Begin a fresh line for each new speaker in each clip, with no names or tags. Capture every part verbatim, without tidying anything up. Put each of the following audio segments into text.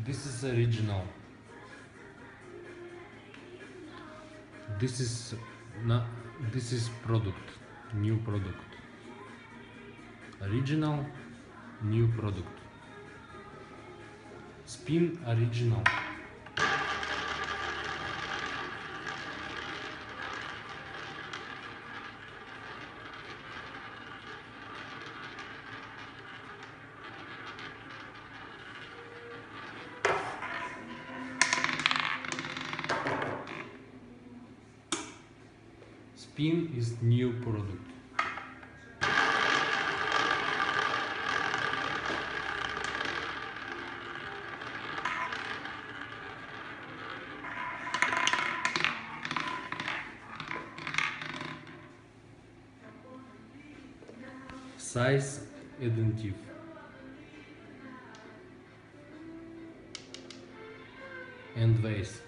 This is original. This is not. This is product. New product. Original. New product. Spin original. Spin is new product. Size additive. And vase.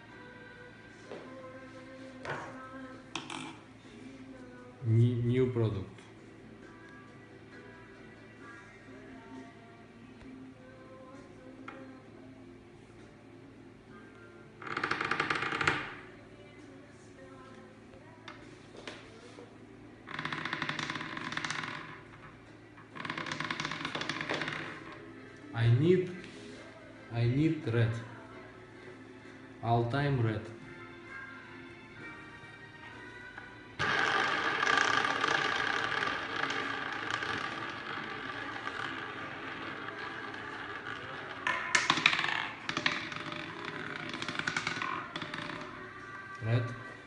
New product. I need I need red. All time red. Red.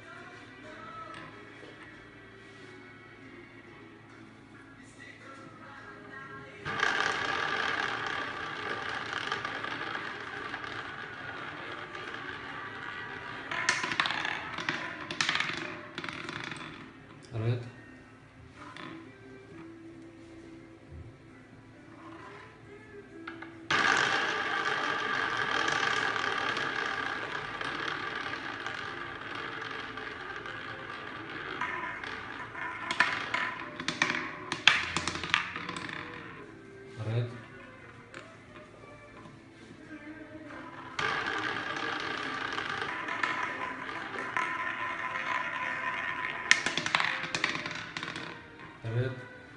Red. Red. Red.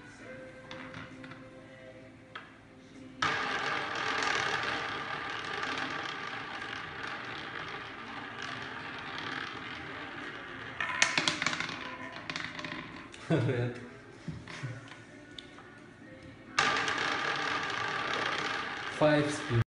Red. Five spin.